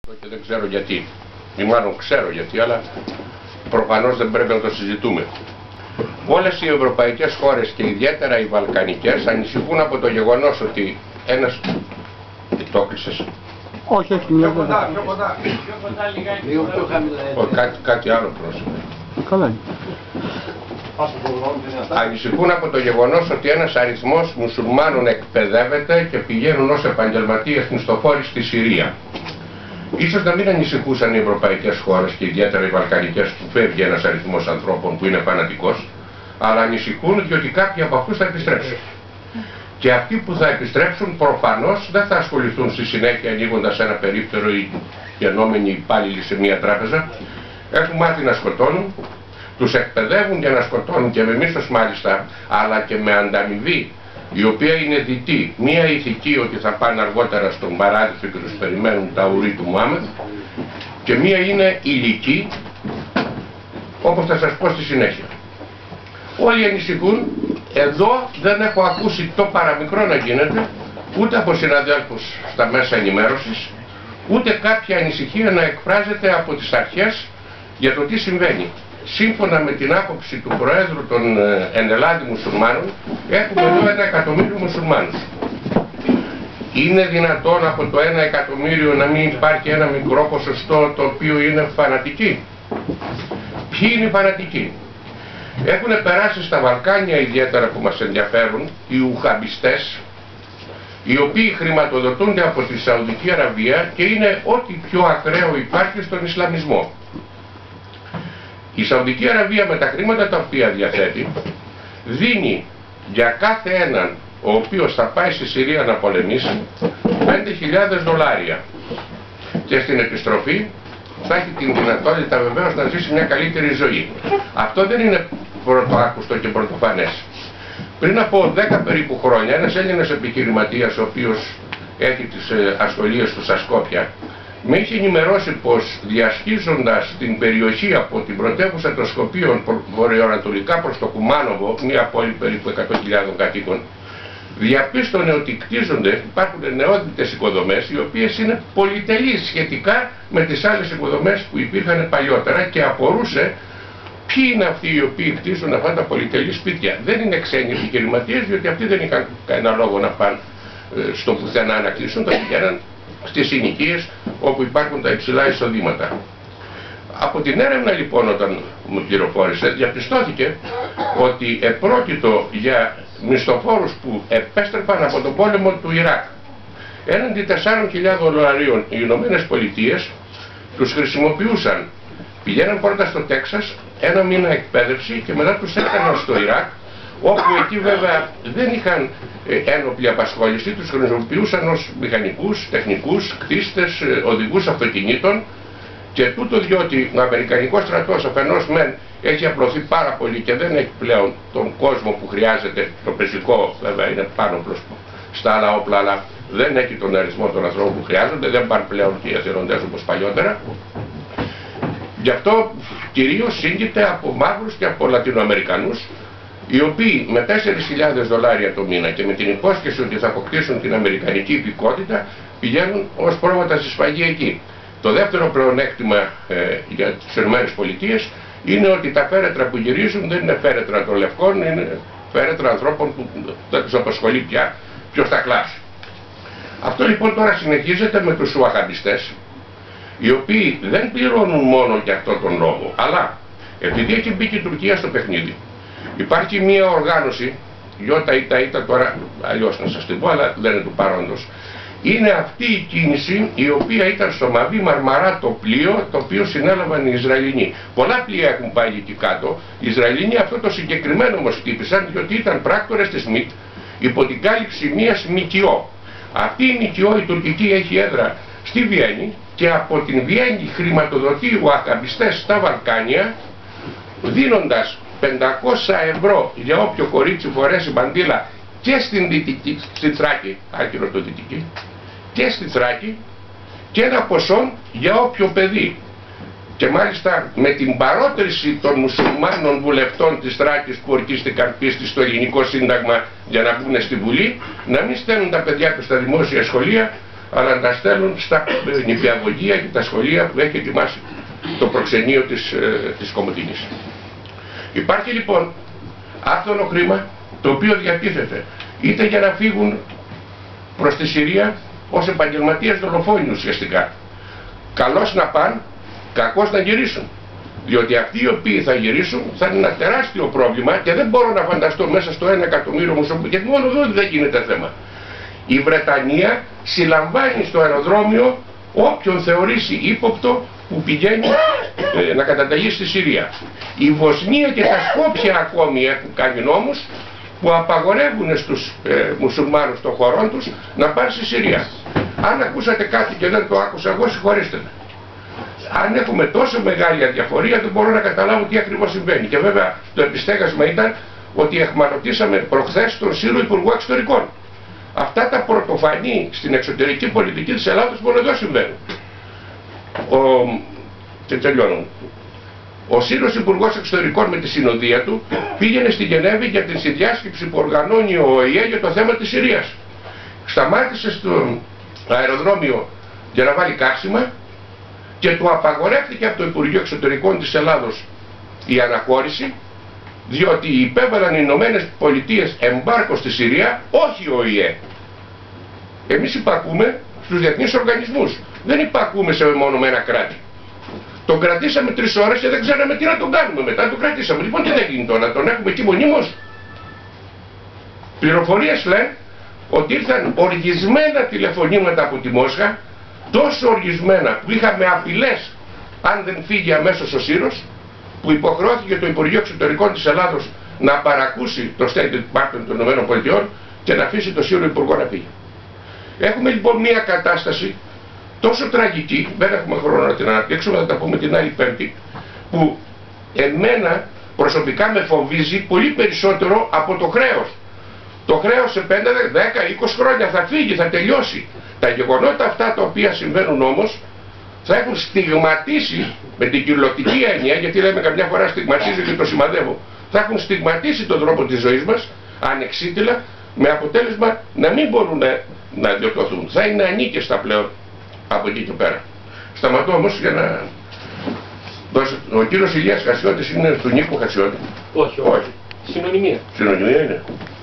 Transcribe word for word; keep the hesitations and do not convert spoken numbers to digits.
Και δεν ξέρω γιατί, ή μάλλον ξέρω γιατί, αλλά προφανώς δεν πρέπει να το συζητούμε. Όλες οι ευρωπαϊκές χώρες και ιδιαίτερα οι βαλκανικές ανησυχούν από το γεγονός ότι ένας... Το έκλεισες? Όχι, όχι, πιο κοντά, πιο κοντά. Λίγο πιο χαμηλά. Κάτι, κάτι άλλο πρόσωπο. Καλά. Ανησυχούν από το γεγονός ότι ένας αριθμός μουσουλμάνων εκπαιδεύεται και πηγαίνουν ως επαγγελματίες μισθοφόροι στη Συρία. Ίσως να μην ανησυχούσαν οι ευρωπαϊκές χώρες και ιδιαίτερα οι βαλκανικές που φεύγει ένας αριθμός ανθρώπων που είναι φανατικός, αλλά ανησυχούν διότι κάποιοι από αυτούς θα επιστρέψουν. Και αυτοί που θα επιστρέψουν προφανώς δεν θα ασχοληθούν στη συνέχεια ανοίγοντας ένα περίπτερο ή γενόμενοι υπάλληλοι σε μια τράπεζα. Έχουν μάθει να σκοτώνουν, τους εκπαιδεύουν για να σκοτώνουν και με μίσθος μάλιστα, αλλά και με ανταμοιβή, η οποία είναι δυτή. Μία ηθική ότι θα πάνε αργότερα στον παράδεισο και τους περιμένουν τα ουρή του Μωάμεθ, και μία είναι υλική, όπως θα σας πω στη συνέχεια. Όλοι ανησυχούν. Εδώ δεν έχω ακούσει το παραμικρό να γίνεται, ούτε από συναδέλφους στα μέσα ενημέρωσης, ούτε κάποια ανησυχία να εκφράζεται από τις αρχές για το τι συμβαίνει. Σύμφωνα με την άποψη του Προέδρου των Ενελάδη Μουσουλμάνων, έχουμε εδώ ένα εκατομμύριο μουσουλμάνους. Είναι δυνατόν από το ένα εκατομμύριο να μην υπάρχει ένα μικρό ποσοστό το οποίο είναι φανατικοί? Ποιοι είναι οι φανατικοί? Έχουν περάσει στα Βαλκάνια, ιδιαίτερα που μας ενδιαφέρουν, οι ουχαμπιστές, οι οποίοι χρηματοδοτούνται από τη Σαουδική Αραβία και είναι ό,τι πιο ακραίο υπάρχει στον Ισλαμισμό. Η Σαουδική Αραβία με τα χρήματα τα οποία διαθέτει δίνει για κάθε έναν ο οποίος θα πάει στη Συρία να πολεμήσει πέντε χιλιάδες δολάρια και στην επιστροφή θα έχει την δυνατότητα βεβαίως να ζήσει μια καλύτερη ζωή. Αυτό δεν είναι πρωτοάκουστο και πρωτοφανές. Πριν από δέκα περίπου χρόνια ένας Έλληνας επιχειρηματίας, ο οποίος έχει τις ασχολίες του στα Σκόπια, με είχε ενημερώσει πως διασχίζοντας την περιοχή από την πρωτεύουσα των Σκοπίων βορειοανατολικά προς το Κουμάνοβο, μια πόλη περίπου εκατό χιλιάδων κατοίκων, διαπίστωνε ότι κτίζονται, υπάρχουν νεόδυτες οικοδομές οι οποίες είναι πολυτελείς σχετικά με τις άλλες οικοδομές που υπήρχαν παλιότερα, και απορούσε ποιοι είναι αυτοί οι οποίοι κτίζουν αυτά τα πολυτελή σπίτια. Δεν είναι ξένοι επιχειρηματίες, διότι αυτοί δεν είχαν κανένα λόγο να πάνε στο πουθενά να κτίσουν, τα πηγαίναν στις συνοικίες όπου υπάρχουν τα υψηλά εισοδήματα. Από την έρευνα λοιπόν, όταν μου πληροφόρησε, διαπιστώθηκε ότι επρόκειτο για μισθοφόρους που επέστρεφαν από τον πόλεμο του Ιράκ. Έναντι τεσσάρων χιλιάδων δολαρίων οι Ηνωμένες Πολιτείες τους χρησιμοποιούσαν. Πηγαίναν πρώτα στο Τέξας, ένα μήνα εκπαίδευση και μετά τους έκαναν στο Ιράκ, όπου εκεί βέβαια δεν είχαν ένοπλη απασχόληση, τους χρησιμοποιούσαν ως μηχανικούς, τεχνικούς, κτίστες, οδηγούς αυτοκινήτων, και τούτο διότι ο Αμερικανικός στρατός αφενός μεν έχει απλωθεί πάρα πολύ και δεν έχει πλέον τον κόσμο που χρειάζεται, το πεζικό βέβαια είναι πάνω προς στα άλλα όπλα, αλλά δεν έχει τον αριθμό των ανθρώπων που χρειάζονται, δεν πάνε πλέον και οι εθελοντές όπως παλιότερα. Γι' αυτό κυρίως σύγγεται από μαύρους και από Λατινοαμερικανούς, οι οποίοι με τέσσερις χιλιάδες δολάρια το μήνα και με την υπόσχεση ότι θα αποκτήσουν την αμερικανική υπηκότητα πηγαίνουν ως πρόβατα στη σφαγή εκεί. Το δεύτερο πλεονέκτημα ε, για τις ΗΠΑ είναι ότι τα φέρετρα που γυρίζουν δεν είναι φέρετρα των λευκών, είναι φέρετρα ανθρώπων που δεν τους απασχολεί πια ποιος θα κλάσει. Αυτό λοιπόν τώρα συνεχίζεται με τους Ουαχαμπιστές, οι οποίοι δεν πληρώνουν μόνο για αυτόν τον λόγο, αλλά επειδή έχει μπει και η Τουρκία στο παιχνίδι, υπάρχει μια οργάνωση, γιώτα ήτα ήτα τώρα, αλλιώς να σας την πω, αλλά δεν είναι του παρόντος. Είναι αυτή η κίνηση η οποία ήταν στο Μαβί Μαρμαρά το πλοίο το οποίο συνέλαβαν οι Ισραηλινοί. Πολλά πλοία έχουν πάει εκεί κάτω. Οι Ισραηλινοί αυτό το συγκεκριμένο όμως χτύπησαν, διότι ήταν πράκτορες της ΜΙΤ υπό την κάλυψη μιας ΜΚΟ. Αυτή η ΜΚΟ η τουρκική έχει έδρα στη Βιέννη και από την Βιέννη χρηματοδοτεί ουαχαμπιστές στα Βαλκάνια, δίνοντας πεντακόσια ευρώ για όποιο κορίτσι φορέσει μπαντήλα και στην Δυτική, στην Θράκη, άκυρο το Δυτική, και στη Θράκη, και ένα ποσό για όποιο παιδί. Και μάλιστα με την παρότριση των μουσουλμάνων βουλευτών της Θράκης που ορκίστηκαν πίστη στο ελληνικό σύνταγμα για να μπουν στη Βουλή, να μην στέλνουν τα παιδιά τους στα δημόσια σχολεία, αλλά να τα στέλνουν στα νηπιαγωγεία και τα σχολεία που έχει ετοιμάσει το προξενείο της, ε, της Κομοτηνής. Υπάρχει λοιπόν άφθονο χρήμα το οποίο διατίθεται είτε για να φύγουν προς τη Συρία ως επαγγελματίες δολοφόνοι ουσιαστικά. Καλώς να πάνε, κακώς να γυρίσουν. Διότι αυτοί οι οποίοι θα γυρίσουν θα είναι ένα τεράστιο πρόβλημα και δεν μπορώ να φανταστώ μέσα στο ένα εκατομμύριο μουσουλμάνους, γιατί μόνο εδώ δεν γίνεται θέμα. Η Βρετανία συλλαμβάνει στο αεροδρόμιο όποιον θεωρήσει ύποπτο που πηγαίνει ε, να καταταγεί στη Συρία. Η Βοσνία και τα Σκόπια ακόμη έχουν κάνει νόμους που απαγορεύουν στους ε, μουσουλμάνους των χωρών τους να πάνε στη Συρία. Αν ακούσατε κάτι και δεν το άκουσα εγώ, συγχωρέστε με. Αν έχουμε τόσο μεγάλη αδιαφορία δεν μπορώ να καταλάβω τι ακριβώς συμβαίνει. Και βέβαια το επιστέγασμα ήταν ότι εχμαλωτήσαμε προχθές τον Σύρο Υπουργό Εξωτερικών. Αυτά τα πρωτοφανή στην εξωτερική πολιτική της Ελλάδος μόνο εδώ συμβαίνουν. Ο... Και τελειώνω. Ο Σύρος Υπουργός Εξωτερικών με τη συνοδεία του πήγαινε στη Γενέβη για την συνδιάσκεψη που οργανώνει ο ΟΗΕ για το θέμα της Συρίας. Σταμάτησε στο αεροδρόμιο για να βάλει καύσιμα και του απαγορεύτηκε από το Υπουργείο Εξωτερικών της Ελλάδος η αναχώρηση, διότι υπέβαλαν οι Ηνωμένες Πολιτείες εμπάρκο στη Συρία, όχι ο ΟΗΕ. Εμείς υπακούμε στους διεθνείς οργανισμούς, δεν υπακούμε σε μεμονωμένα κράτη. Τον κρατήσαμε τρεις ώρες και δεν ξέραμε τι να τον κάνουμε μετά, τον κρατήσαμε. Λοιπόν, τι δεν γίνει τώρα, τον έχουμε εκεί μονίμως. Πληροφορίες λένε ότι ήρθαν οργισμένα τηλεφωνήματα από τη Μόσχα, τόσο οργισμένα που είχαμε απειλές αν δεν φύγει αμέσως ο Σύρος, που υποχρεώθηκε το Υπουργείο Εξωτερικών της Ελλάδος να παρακούσει το State Department των ΗΠΑ και να αφήσει το Σύρο Υπουργό να φύγει. Έχουμε λοιπόν μια κατάσταση τόσο τραγική, δεν έχουμε χρόνο να την αναπτύξουμε, θα τα πούμε την άλλη Πέμπτη, που εμένα προσωπικά με φοβίζει πολύ περισσότερο από το χρέος. Το χρέος σε πέντε, δέκα, είκοσι χρόνια θα φύγει, θα τελειώσει. Τα γεγονότα αυτά τα οποία συμβαίνουν όμως θα έχουν στιγματίσει με την κυριολεκτική έννοια, γιατί λέμε καμιά φορά στιγματίζω και το σημαδεύω, θα έχουν στιγματίσει τον τρόπο της ζωής μας ανεξίτηλα, με αποτέλεσμα να μην μπορούν να, να διορθωθούν. Θα είναι ανίκαιστα πλέον από εκεί και πέρα. Σταματώ όμως για να δώσω. Ο κύριος Ηλίας Χασιώτης είναι του Νίκου Χασιώτη. Όχι, όχι. Συνωνυμία. Συνωνυμία είναι.